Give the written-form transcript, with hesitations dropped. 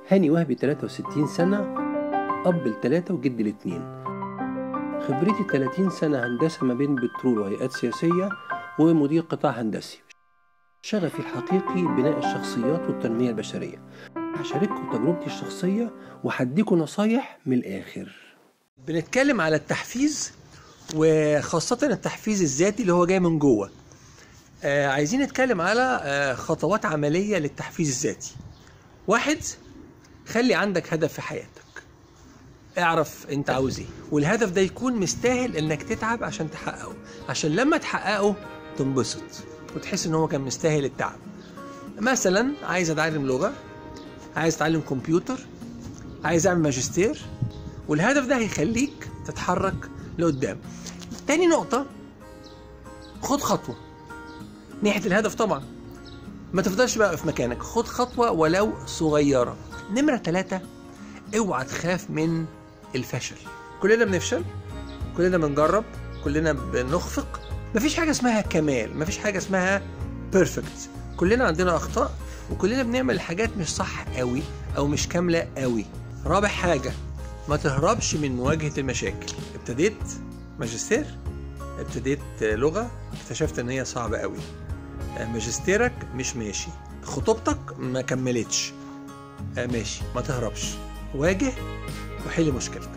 هاني وهبي 63 سنة، أب ل3 وجد ل2. خبرتي 30 سنة هندسة ما بين بترول وهيئات سياسية ومدير قطاع هندسي. شغفي الحقيقي بناء الشخصيات والتنمية البشرية. هشارككم تجربتي الشخصية وهديكم نصايح من الآخر. بنتكلم على التحفيز، وخاصة التحفيز الذاتي اللي هو جاي من جوه. عايزين نتكلم على خطوات عملية للتحفيز الذاتي. 1، خلي عندك هدف في حياتك. اعرف انت عاوز ايه، والهدف ده يكون مستاهل انك تتعب عشان تحققه، عشان لما تحققه تنبسط وتحس ان هو كان مستاهل التعب. مثلا عايز اتعلم لغة، عايز اتعلم كمبيوتر، عايز اعمل ماجستير، والهدف ده هيخليك تتحرك لقدام. تاني نقطة، خد خطوة ناحية الهدف. طبعا ما تفضلش بقى في مكانك، خد خطوة ولو صغيرة. نمرة 3، اوعى تخاف من الفشل. كلنا بنفشل، كلنا بنجرب، كلنا بنخفق. مفيش حاجة اسمها كمال، مفيش حاجة اسمها بيرفكت. كلنا عندنا أخطاء، وكلنا بنعمل حاجات مش صح قوي أو مش كاملة قوي. رابع حاجة، ما تهربش من مواجهة المشاكل. ابتديت ماجستير، ابتديت لغة، اكتشفت ان هي صعبة قوي. ماجستيرك مش ماشي، خطوبتك ما كملتش، ماشي، ما تهربش، واجه وحل مشكلتك.